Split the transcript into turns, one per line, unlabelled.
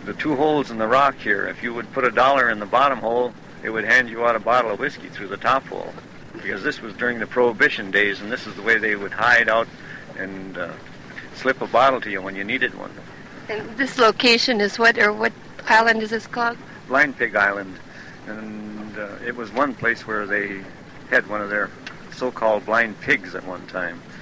the two holes in the rock here, if you would put $1 in the bottom hole, it would hand you out a bottle of whiskey through the top hole. Because this was during the Prohibition days, and this is the way they would hide out and slip a bottle to you when you needed one.
And this location is what island is this called?
Blind Pig Island. And it was one place where they had one of their so-called blind pigs at one time.